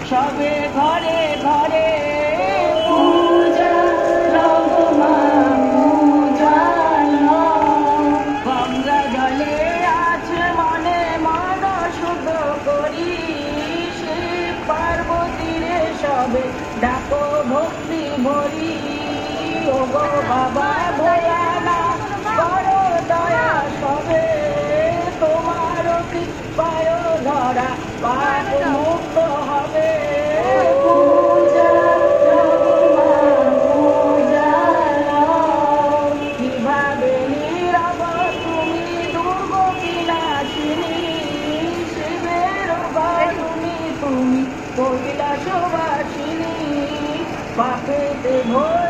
সবে ঘরে ঘরে পূজা লগমা পূজা গঙ্গা জলে আছে মনে মন শুদ্ধ করি শিব পার্বতীরে সবে ডাকো ভক্তি ভরি ওগো বাবা ভোলানা করো দয়া সবে তোমার কৃপায় ধরা পাপ মুক্ত হবে পূজা লগমা পূজা কিভাবে নীরব তুমি দুর্গ বিনাশিনী শিবের বারুণী তুমি কৈলাসবাসিনী পাপেতে ভোর